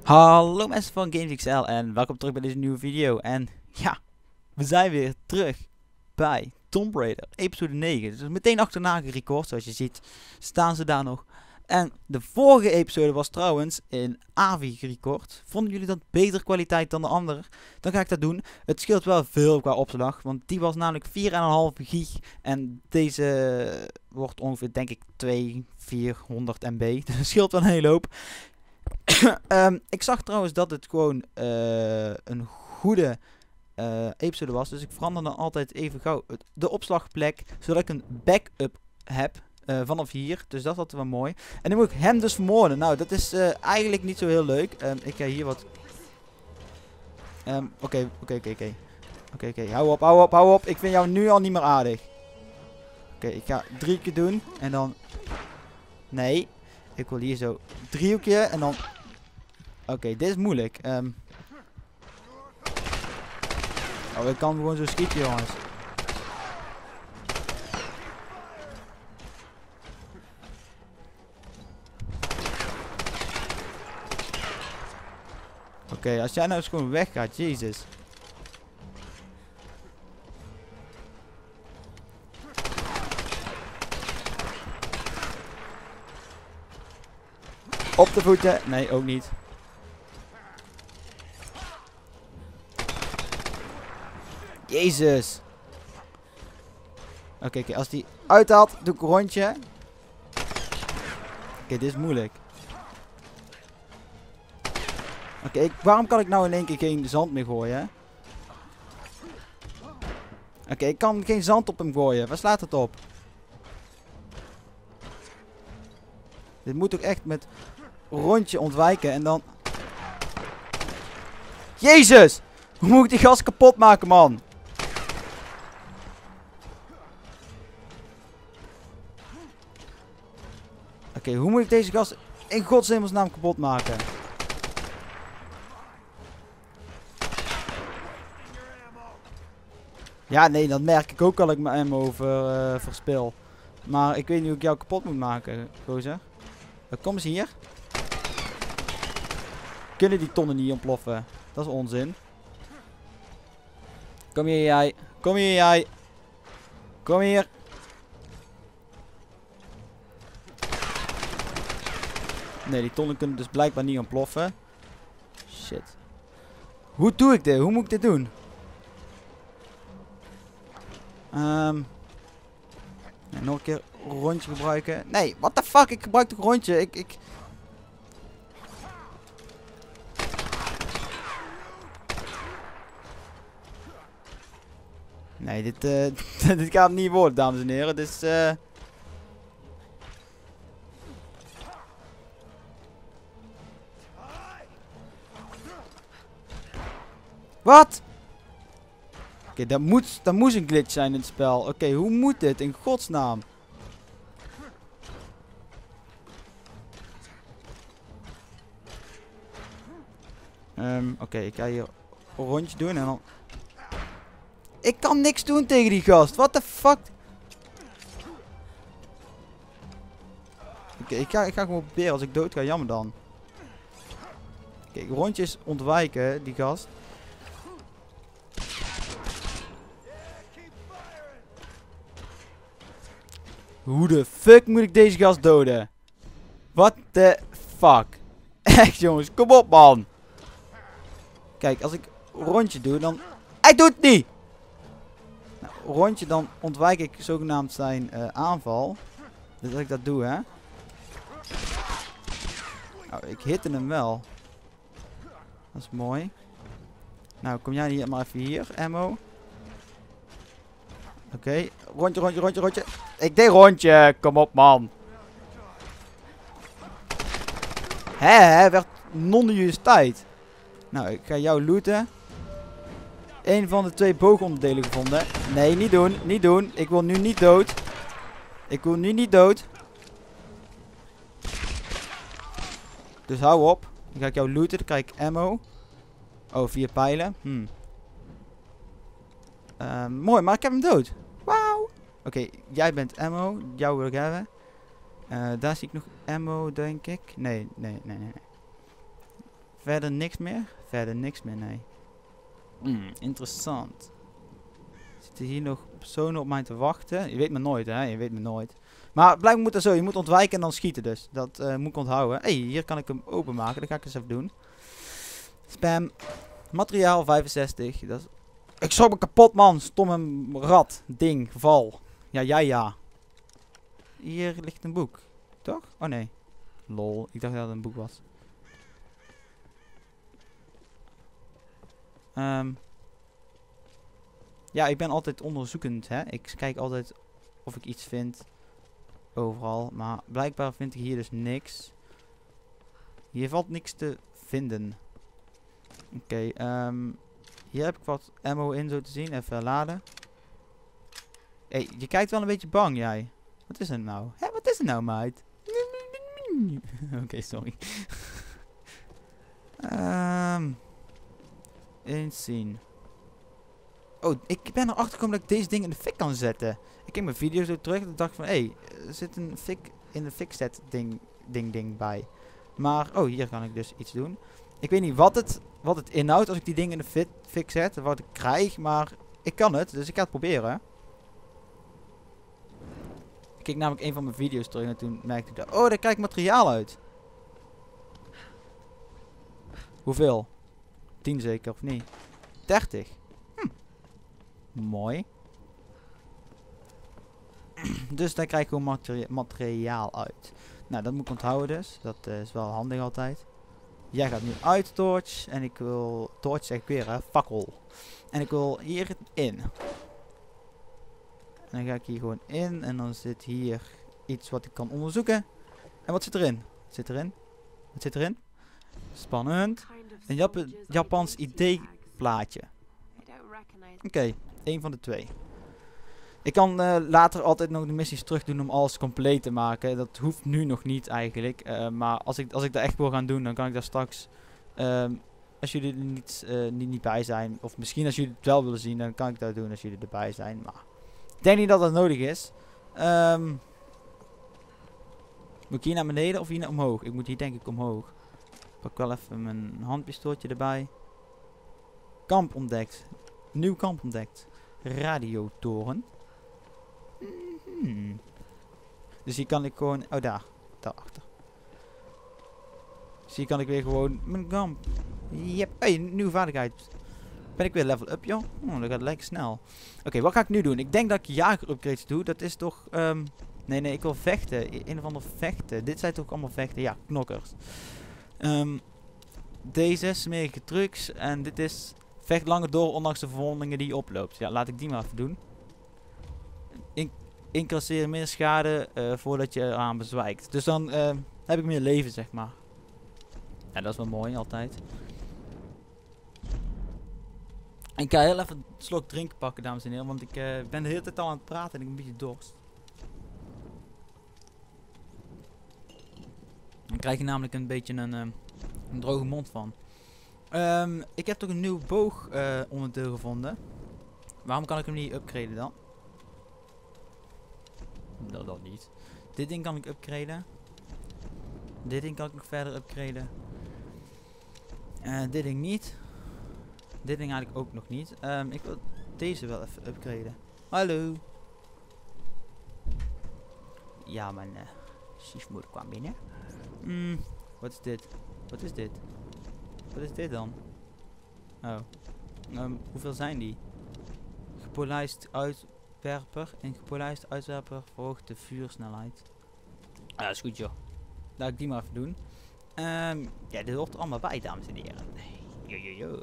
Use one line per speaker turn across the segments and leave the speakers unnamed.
Hallo mensen van GamesXL en welkom terug bij deze nieuwe video. En ja, we zijn weer terug bij Tomb Raider episode 9. Dus meteen achterna gerecord, zoals je ziet staan ze daar nog. En de vorige episode was trouwens in AVI gerecord. Vonden jullie dat beter kwaliteit dan de andere? Dan ga ik dat doen. Het scheelt wel veel qua opslag, want die was namelijk 4,5 gig. En deze wordt ongeveer denk ik 400 MB. Dus het scheelt wel een hele hoop. Ik zag trouwens dat het gewoon een goede episode was. Dus ik verander dan altijd even gauw de opslagplek. Zodat ik een backup heb vanaf hier. Dus dat is altijd wel mooi. En dan moet ik hem dus vermoorden. Nou, dat is eigenlijk niet zo heel leuk. Ik ga hier wat... Oké. Hou op. Ik vind jou nu al niet meer aardig. Oké, ik ga 3 keer doen. En dan... Nee. Ik wil hier zo 3-hoekje en dan... Oké, dit is moeilijk. Oh, ik kan gewoon zo schieten, jongens. Oké, als jij nou eens gewoon weggaat, jezus. Op de voeten. Nee, ook niet. Jezus. Oké, als die uithaalt, doe ik een rondje. Oké, dit is moeilijk. Oké, waarom kan ik nou in één keer geen zand meer gooien? Oké, ik kan geen zand op hem gooien. Waar slaat het op? Dit moet ook echt met rondje ontwijken en dan... Jezus! Hoe moet ik die gas kapot maken, man? Oké, hoe moet ik deze gas in godshemelsnaam kapot maken? Ja, nee, dat merk ik ook al ik mijn ammo verspil. Maar ik weet niet hoe ik jou kapot moet maken, gozer. Kom eens hier. Kunnen die tonnen niet ontploffen? Dat is onzin. Kom hier, jij. Kom hier, jij. Kom hier. Nee, die tonnen kunnen dus blijkbaar niet ontploffen. Shit. Hoe doe ik dit? Hoe moet ik dit doen? Nog een keer een rondje gebruiken. Nee, what the fuck? Ik gebruik toch een rondje. Nee, dit gaat niet worden, dames en heren. Dus, Wat? Oké, dat moest een glitch zijn in het spel. Oké, hoe moet dit? In godsnaam. Oké, ik ga hier een rondje doen en dan... Ik kan niks doen tegen die gast. What the fuck? Oké, ik ga gewoon proberen. Als ik dood ga, jammer dan. Kijk, rondjes ontwijken, die gast. Hoe de fuck moet ik deze gast doden? What the fuck? Echt jongens, kom op man. Kijk, als ik een rondje doe, dan... Hij doet het niet! Nou, rondje, dan ontwijk ik zogenaamd zijn aanval. Dus als ik dat doe, hè. Nou, ik hitte hem wel. Dat is mooi. Nou, kom jij hier maar even hier, ammo. Oké, rondje. Ik deed rondje, kom op man. Hè, werd non-juist tijd. Nou, ik ga jou looten. Een van de 2 boogonderdelen gevonden. Nee, niet doen. Ik wil nu niet dood. Dus hou op. Dan ga ik jou looten, dan krijg ik ammo. Oh, 4 pijlen. Mooi, maar ik heb hem dood. Wauw. Oké, jij bent ammo. Jou wil ik hebben. Daar zie ik nog ammo, denk ik. Nee. Verder niks meer? Verder niks meer, nee. Interessant. Zitten hier nog personen op mij te wachten? Je weet me nooit, hè? Je weet me nooit. Maar blijkbaar moet dat zo. Je moet ontwijken en dan schieten dus. Dat moet ik onthouden. Hé, hier kan ik hem openmaken. Dat ga ik eens even doen. Spam. Materiaal 65. Dat is... Ik schrok me kapot, man. Stomme rat. Ding. Val. Ja. Hier ligt een boek. Toch? Oh nee. Lol. Ik dacht dat het een boek was. Ja, ik ben altijd onderzoekend, hè. Ik kijk altijd of ik iets vind. Overal. Maar blijkbaar vind ik hier dus niks. Hier valt niks te vinden. Oké, hier heb ik wat ammo in, zo te zien. Even laden. Hé, je kijkt wel een beetje bang, jij. Wat is het nou? Hé, wat is het nou, meid? Oké, sorry. Eens zien. Oh, ik ben erachter gekomen dat ik deze ding in de fik kan zetten. Ik keek mijn video zo terug en dacht van, hé, er zit een fik in de fik zet ding bij. Maar, oh, hier kan ik dus iets doen. Ik weet niet wat het inhoudt als ik die ding in de fik zet, wat ik krijg, maar ik kan het, dus ik ga het proberen. Ik keek namelijk een van mijn video's terug en toen merkte ik dat, oh, daar krijg ik materiaal uit. Hoeveel? 10 zeker, of niet? 30. Mooi. Dus daar krijg ik gewoon materiaal uit. Nou, dat moet ik onthouden dus. Dat is wel handig altijd. Jij gaat nu uit, Torch. En ik wil... Torch zeg ik weer, hè. Fakkel. En ik wil hier in. En dan ga ik hier gewoon in. En dan zit hier iets wat ik kan onderzoeken. En wat zit erin? Wat zit erin? Wat zit erin? Spannend. Een Japans ID-plaatje. Oké, één van de twee. Ik kan later altijd nog de missies terug doen om alles compleet te maken. Dat hoeft nu nog niet eigenlijk. Maar als ik dat echt wil gaan doen, dan kan ik daar straks... als jullie er niet bij zijn, of misschien als jullie het wel willen zien, dan kan ik dat doen als jullie erbij zijn. Maar ik denk niet dat dat nodig is. Moet ik hier naar beneden of hier naar omhoog? Ik moet hier denk ik omhoog. Ik pak wel even mijn handpistooltje erbij. Kamp ontdekt. Nieuw kamp ontdekt. Radiotoren. Dus hier kan ik gewoon... Oh, daarachter. Dus hier kan ik weer gewoon mijn kamp. Yep. Hey, nieuwe vaardigheid. Ben ik weer level up, joh? Oh, dat gaat lekker snel. Oké, wat ga ik nu doen? Ik denk dat ik jager upgrades doe. Dat is toch... Nee, ik wil vechten. Een of ander vechten. Dit zijn toch allemaal vechten? Ja, knokkers. Deze smerige trucs. En dit is... Vecht langer door, ondanks de verwondingen die je oploopt. Ja, laat ik die maar even doen. Incasseer meer schade voordat je eraan bezwijkt. Dus dan heb ik meer leven, zeg maar. Ja, dat is wel mooi, altijd. Ik ga heel even een slok drinken pakken, dames en heren. Want ik ben de hele tijd al aan het praten en ik heb een beetje dorst. Dan krijg je namelijk een beetje een droge mond van. Ik heb toch een nieuw boog onderdeel gevonden. Waarom kan ik hem niet upgraden dan? Dat niet. Dit ding kan ik upgraden. Dit ding kan ik nog verder upgraden. Dit ding niet. Dit ding eigenlijk ook nog niet. Ik wil deze wel even upgraden. Hallo. Ja, mijn stiefmoeder kwam binnen. Wat is dit? Wat is dit? Wat is dit dan? Oh. Hoeveel zijn die? Gepolijst uitwerper en gepolijst uitwerper verhoogt de vuursnelheid. Ah, dat is goed joh. Laat ik die maar even doen. Ja, dit hoort er allemaal bij, dames en heren. Yo.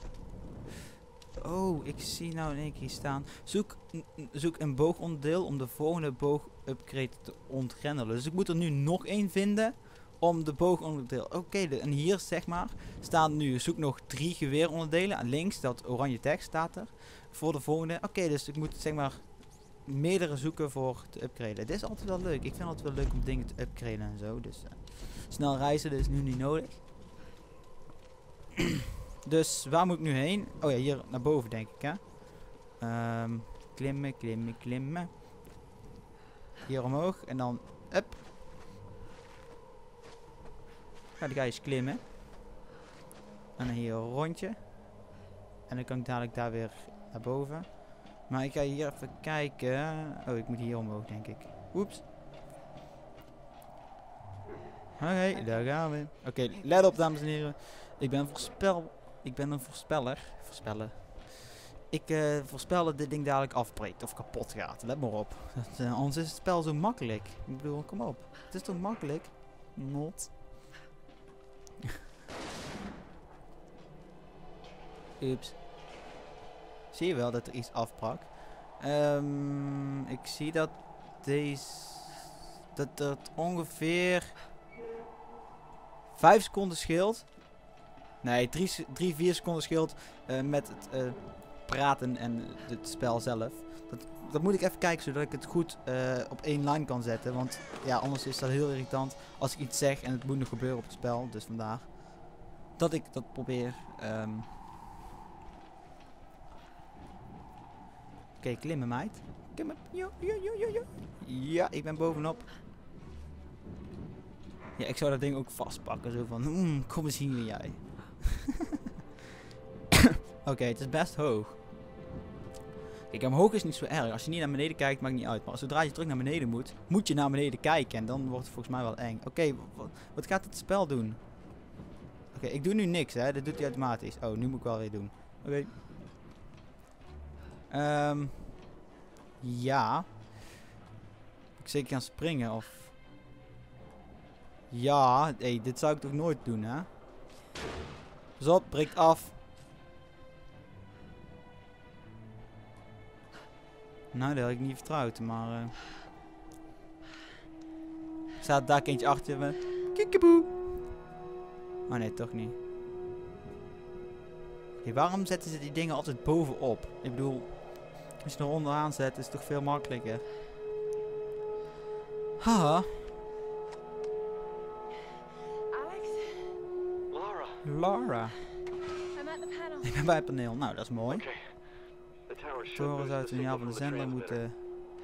Oh, ik zie nou in één keer staan. Zoek een boogonderdeel om de volgende boog-upgrade te ontgrendelen. Dus ik moet er nu nog één vinden om de boogonderdeel. Oké, en hier zeg maar staan nu, zoek nog 3 geweeronderdelen. En links, dat oranje tekst staat er. Voor de volgende. Oké, dus ik moet zeg maar meerdere zoeken voor te upgraden. Dit is altijd wel leuk. Ik vind het wel leuk om dingen te upgraden en zo. Dus snel reizen, dat is nu niet nodig. Dus waar moet ik nu heen? Oh ja, hier naar boven denk ik, hè. Klimmen. Hier omhoog en dan up. Ja, die ga je eens klimmen. En dan hier een rondje. En dan kan ik dadelijk daar weer naar boven. Maar ik ga hier even kijken. Oh, ik moet hier omhoog, denk ik. Oeps. Oké, daar gaan we. Oké, let op, dames en heren. Ik ben een voorspeller. Ik voorspel dat dit ding dadelijk afbreekt of kapot gaat. Let maar op. Anders is het spel zo makkelijk. Ik bedoel, kom op. Het is toch makkelijk? Not. Oeps. Zie je wel dat er iets afbrak? Ik zie dat dat het ongeveer 5 seconden scheelt. Nee, 3-4 seconden scheelt met het praten en het spel zelf. Dat moet ik even kijken zodat ik het goed op één lijn kan zetten. Want ja, anders is dat heel irritant als ik iets zeg en het moet nog gebeuren op het spel. Dus vandaar dat ik dat probeer. Oké, klimmen meid. Klimmen. Ja, ik ben bovenop. Ja, ik zou dat ding ook vastpakken. Zo van, kom eens hier jij. Oké, het is best hoog. Kijk, omhoog is niet zo erg. Als je niet naar beneden kijkt, maakt niet uit. Maar zodra je terug naar beneden moet je naar beneden kijken. En dan wordt het volgens mij wel eng. Oké, wat gaat het spel doen? Oké, ik doe nu niks, hè. Dat doet hij automatisch. Oh, nu moet ik wel weer doen. Oké. Ja. Moet ik zeker gaan springen of... Ja, hey, dit zou ik toch nooit doen, hè? Pas op, breekt af. Nou, dat had ik niet vertrouwd, maar... Staat daar eentje achter me. Kiekeboe. Oh nee, toch niet. Oké, waarom zetten ze die dingen altijd bovenop? Ik bedoel, als je er onderaan zet, is het toch veel makkelijker. Haha.
Alex?
Lara.
I'm at the panel.
Ik ben bij het paneel. Nou, dat is mooi. Toren zou het signaal van de zender moeten...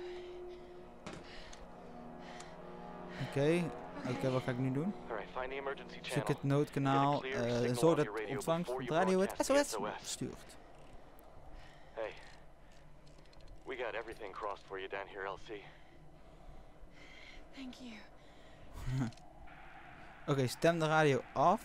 Oké, wat ga ik nu doen? Zoek het noodkanaal en zorg dat het ontvangst van de radio het SOS stuurt.
Hey, we got everything crossed for you down here, LC.
Thank you.
Oké, stem de radio af.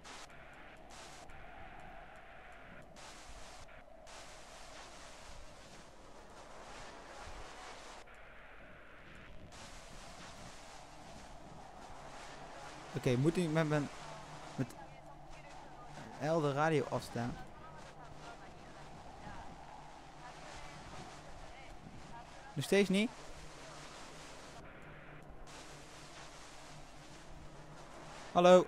Oké, moet ik met L de radio afstaan? Nog steeds niet? Hallo?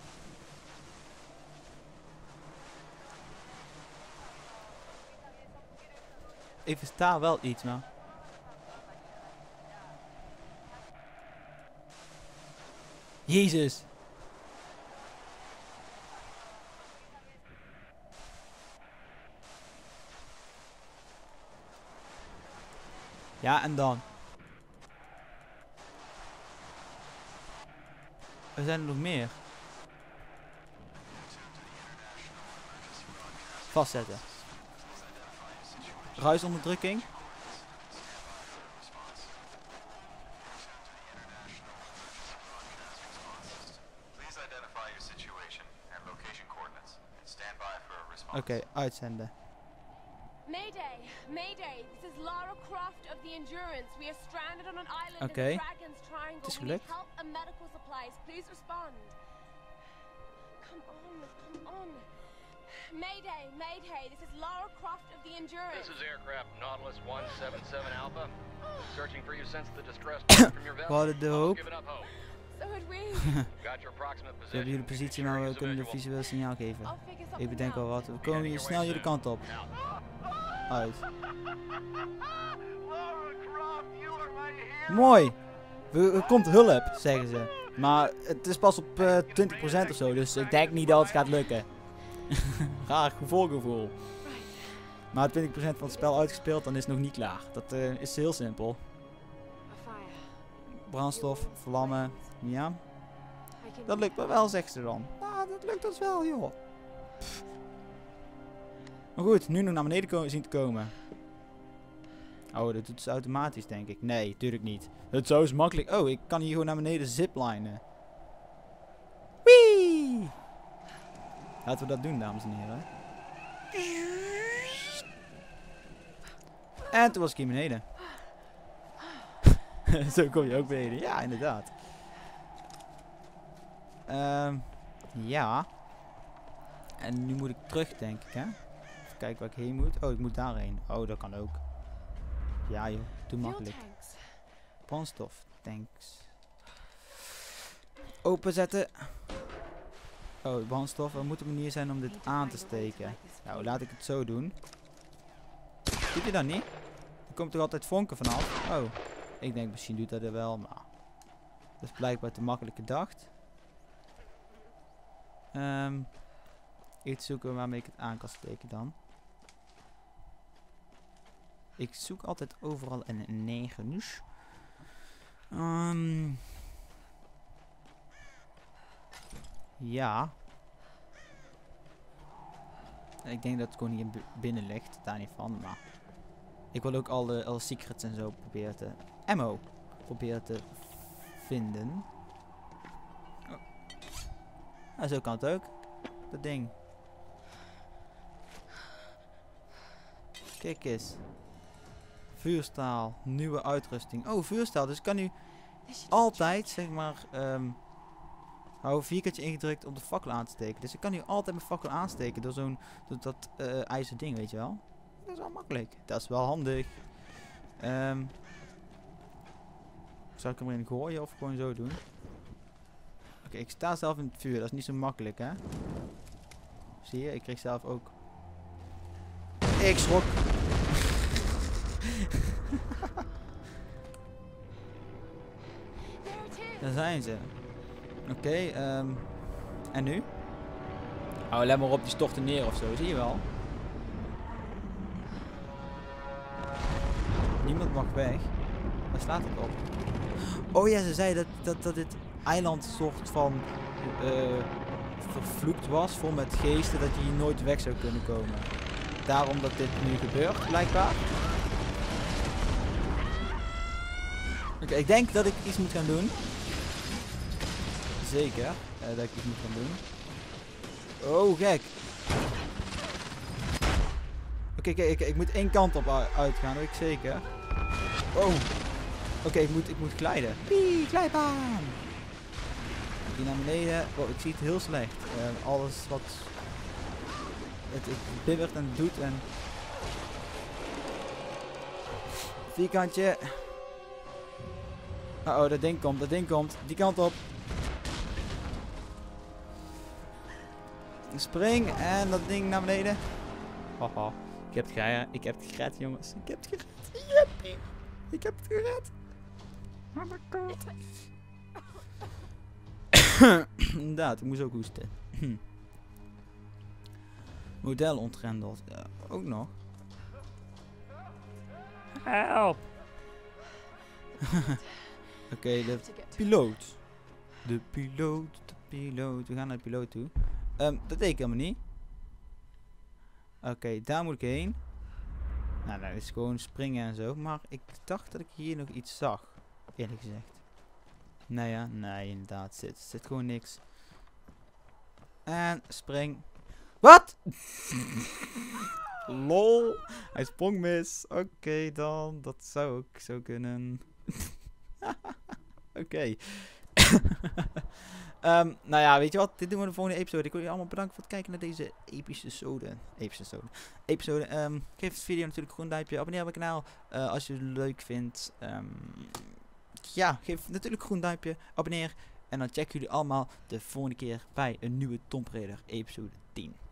Ik versta wel iets, maar... Jezus! Ja, en dan? Er zijn er nog meer. Vastzetten. Ruisonderdrukking. Oké, uitzenden.
Mayday! Mayday! This is Lara Croft of the Endurance. We are stranded on an island
Okay.
in the Dragon's Triangle.
Het is
We need
gelukt.
help and medical supplies. Please respond. Come on. Mayday! Mayday! This is Lara Croft of the Endurance.
This is aircraft Nautilus 177 Alpha. Searching for you since the distress call from your
We
vessel.
hadden de hoop.
Given up hope.
So had we.
Got your approximate
We
position.
hebben jullie positie, maar we kunnen de visueel signaal geven.
I'll figure
Ik
something
bedenk al
out.
wat. We komen hier snel jullie kant op. Uit. Mooi! Er komt hulp, zeggen ze. Maar het is pas op 20% of zo, dus ik denk niet dat het gaat lukken. Raar gevoel. Maar 20% van het spel uitgespeeld, dan is het nog niet klaar. Dat is heel simpel.
A fire.
Brandstof, vlammen, ja.
I can
Dat lukt me wel, zegt ze dan. Nou, dat lukt ons wel, joh. Maar goed, nu nog naar beneden zien te komen. Oh, dat doet ze automatisch, denk ik. Nee, natuurlijk niet. Het is zo is makkelijk. Oh, ik kan hier gewoon naar beneden ziplinen. Wee! Laten we dat doen, dames en heren. En toen was ik hier beneden. Zo kom je ook beneden. Ja, inderdaad. Ja. En nu moet ik terug, denk ik, hè. Even kijken waar ik heen moet. Oh, ik moet daarheen. Oh, dat kan ook. Ja, joh. Doe makkelijk. Brandstof. Tanks. Openzetten. Oh, brandstof. Er moet een manier zijn om dit aan te steken. Nou, laat ik het zo doen. Doet je dat niet? Er komt toch altijd vonken vanaf? Oh. Ik denk misschien doet dat er wel, maar... Dat is blijkbaar te makkelijk gedacht. Iets zoeken waarmee ik het aan kan steken dan. Ik zoek altijd overal een 9. Ja. Ik denk dat het gewoon hier binnen ligt. Daar niet van, maar... Ik wil ook alle secrets en zo proberen te... Ammo. Proberen te vinden. Oh. Nou, zo kan het ook. Dat ding. Kijk eens. Vuurstaal. Nieuwe uitrusting. Oh, vuurstaal. Dus ik kan nu altijd, zeg maar... hou 4 keertje ingedrukt om de fakkel aan te steken. Dus ik kan nu altijd mijn fakkel aansteken door zo'n... Door dat ijzeren ding, weet je wel. Dat is wel makkelijk. Dat is wel handig. Zal ik hem erin gooien of gewoon zo doen? Oké, ik sta zelf in het vuur. Dat is niet zo makkelijk, hè. Zie je? Ik kreeg zelf ook... Ik schrok. Daar zijn ze. Oké, en nu? Oh, let maar op, die storten neer of zo. Zie je wel? Niemand mag weg. Waar slaat het op? Oh ja, ze zei dat dit eiland een soort van vervloekt was, vol met geesten, dat je hier nooit weg zou kunnen komen. Daarom dat dit nu gebeurt, blijkbaar. Oké, ik denk dat ik iets moet gaan doen. Zeker, dat ik iets moet gaan doen. Oh, gek. Oké, ik moet één kant op uitgaan, dat weet ik zeker. Oh. Oké, ik moet glijden. Pie, glijbaan. Hier naar beneden. Wow, ik zie het heel slecht. Alles wat... Het bibbert en doet en... Vierkantje. Oh, dat ding komt. Die kant op. Spring en dat ding naar beneden. Haha. Ik heb het gered, jongens. Ik heb het gered. Yippie. Ik heb het gered. Oh my god. Inderdaad, ik moest ook hoesten. Model ontgrendeld. Ook nog. Help. Oké, de piloot. De piloot. We gaan naar de piloot toe. Dat deed ik helemaal niet. Oké, daar moet ik heen. Nou, dat is gewoon springen en zo. Maar ik dacht dat ik hier nog iets zag. Eerlijk gezegd. Nee, ja. Nee, inderdaad. Zit gewoon niks. En spring. Wat? Lol. Hij sprong mis. Oké, dan. Dat zou ook zo kunnen. Oké. Nou ja, weet je wat? Dit doen we de volgende episode. Ik wil jullie allemaal bedanken voor het kijken naar deze episode. Geef de video natuurlijk een groen duimpje. Abonneer op mijn kanaal als je het leuk vindt. Ja, geef natuurlijk een groen duimpje. Abonneer. En dan checken jullie allemaal de volgende keer bij een nieuwe Tomb Raider episode 10.